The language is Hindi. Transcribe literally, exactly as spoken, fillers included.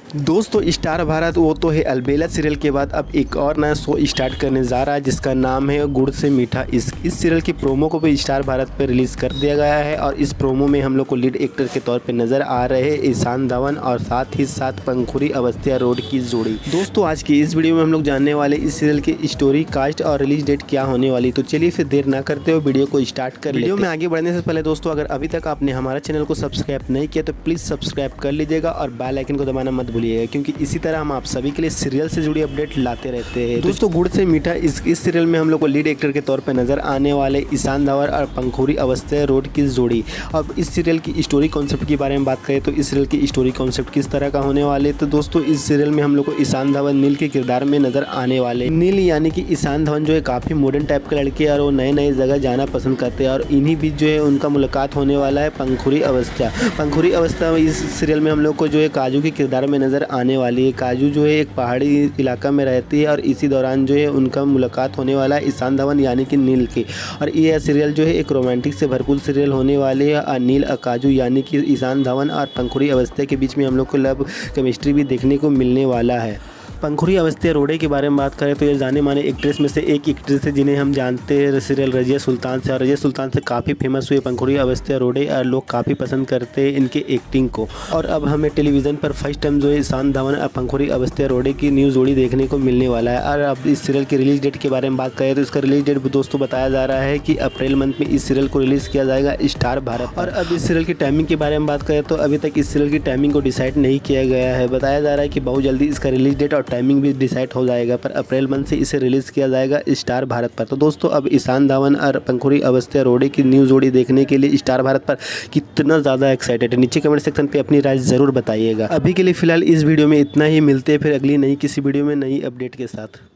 दोस्तों स्टार भारत वो तो है अलबेला सीरियल के बाद अब एक और नया शो स्टार्ट करने जा रहा है जिसका नाम है गुड़ से मीठा इश्क। इस सीरियल की प्रोमो को भी स्टार भारत पर रिलीज़ कर दिया गया है और इस प्रोमो में हम लोग को लीड एक्टर के तौर पे नज़र आ रहे हैं ईशान धवन और साथ ही साथ पंखुड़ी अवस्थिया रोड की जोड़ी। दोस्तों आज की इस वीडियो में हम लोग जानने वाले इस सीरियल की स्टोरी, कास्ट और रिलीज डेट क्या होने वाली। तो चलिए फिर देर ना करते हुए वीडियो को स्टार्ट कर वीडियो में आगे बढ़ने से पहले दोस्तों अगर अभी तक आपने हमारा चैनल को सब्सक्राइब नहीं किया तो प्लीज़ सब्सक्राइब कर लीजिएगा और बेल आइकन को दबाना मत भूलिएगा, क्योंकि इसी तरह हम आप सभी के लिए सीरियल से जुड़ी अपडेट लाते रहते हैं। दोस्तों गुड़ से मीठा इस इस सीरियल में हम लोग को लीड एक्टर के तौर पर नजर आने वाले ईशान धवन और पंखुड़ी अवस्थिया रोड की जोड़ी। अब इस सीरियल की स्टोरी कॉन्सेप्ट के बारे में बात करें तो इस सीरियल की स्टोरी कॉन्सेप्ट किस तरह का होने वाले, तो दोस्तों इस सीरियल में हम लोग को ईशान धवन नील के किरदार में नजर आने वाले। नील यानी कि ईशान धवन जो है काफ़ी मॉडर्न टाइप के लड़के और वो नए नए जगह जाना पसंद करते हैं और इन्हीं बीच जो है उनका मुलाकात होने वाला है पंखुड़ी अवस्थिया। पंखुड़ी अवस्थिया इस सीरियल में हम लोग को जो है काजू के किरदार में नज़र आने वाली है। काजू जो है एक पहाड़ी इलाका में रहती है और इसी दौरान जो है उनका मुलाकात होने वाला है ईशान धवन यानी कि नील की। और ये सीरियल जो है एक रोमांटिक से भरपूर सीरियल होने वाले है और नील और काजू यानी कि ईशान धवन और पंखुड़ी अवस्थिया के बीच में हम लोग को लव केमिस्ट्री भी देखने को मिलने वाला है। पंखुड़ी अवस्थिया रोडे के बारे में बात करें तो ये जाने माने एक्ट्रेस में से एक एक्ट्रेस है जिन्हें हम जानते हैं सीरियल रजिया सुल्तान से, और रजिया सुल्तान से काफ़ी फेमस हुई पंखुड़ी अवस्थिया रोडे और लोग काफ़ी पसंद करते हैं इनके एक्टिंग को। और अब हमें टेलीविज़न पर फर्स्ट टाइम जो है ईशान धवन और पंखुड़ी अवस्थिया रोडे की न्यू जोड़ी देखने को मिलने वाला है। और अब इस सीरियल की रिलीज डेट के बारे में बात करें तो इसका रिलीज डेट दोस्तों बताया जा रहा है कि अप्रैल मंथ में इस सीरियल को रिलीज़ किया जाएगा स्टार भारत। और अब इस सीरियल की टाइमिंग के बारे में बात करें तो अभी तक इस सीरियल की टाइमिंग को डिसाइड नहीं किया गया है। बताया जा रहा है कि बहुत जल्दी इसका रिलीज डेट और टाइमिंग भी डिसाइड हो जाएगा, पर अप्रैल मंथ से इसे रिलीज किया जाएगा स्टार भारत पर। तो दोस्तों अब ईशान धवन और पंखुड़ी अवस्थिया रोडे की न्यू जोड़ी देखने के लिए स्टार भारत पर कितना ज़्यादा एक्साइटेड है, नीचे कमेंट सेक्शन पे अपनी राय ज़रूर बताइएगा। अभी के लिए फिलहाल इस वीडियो में इतना ही, मिलते हैं फिर अगली नई किसी वीडियो में नई अपडेट के साथ।